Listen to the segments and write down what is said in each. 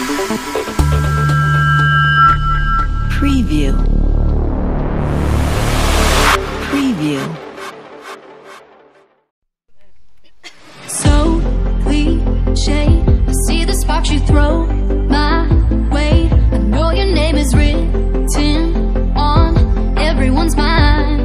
Preview. Preview. So cliche, I see the sparks you throw my way. I know your name is written on everyone's mind.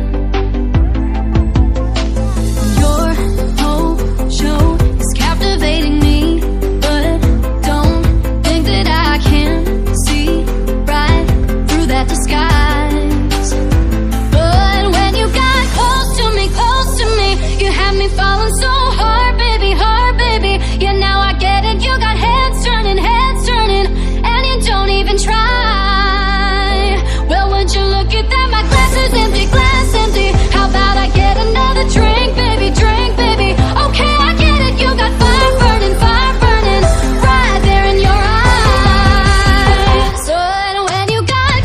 Your whole show is captivating me, but don't think that I can see right through that disguise. But when you got close to me, you had me falling so hard, baby, yeah, now I get it. You got heads turning, and you don't even try. Well, would you look at that? My glass is empty, glass empty. How about I get another drink, baby, drink, baby? Okay, I get it. You got fire burning, right there in your eyes. So when you got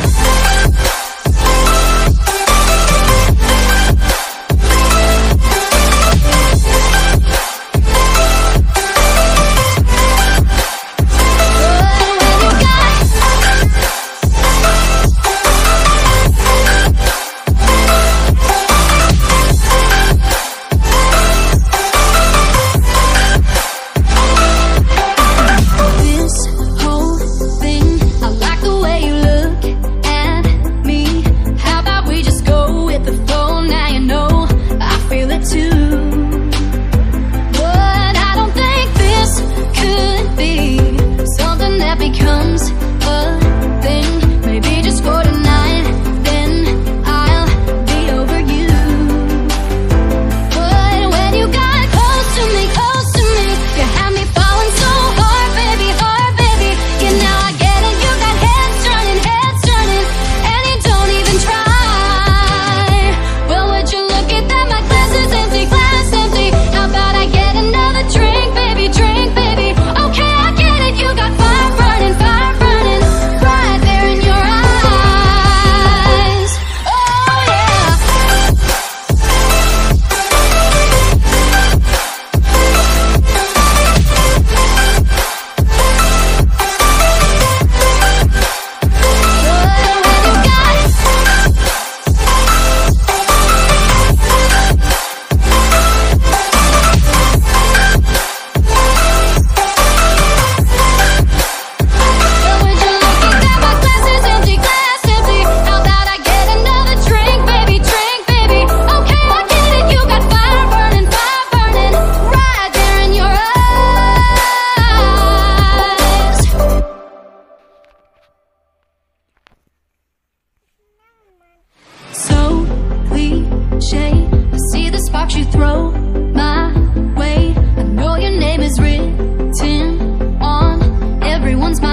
I see the sparks you throw my way. I know your name is written on everyone's mind.